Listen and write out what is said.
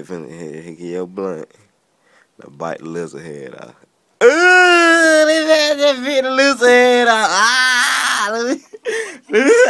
He get your blunt. The bite the lizard head off. Ooh, they had that bit the lizard head off. Ah, let me.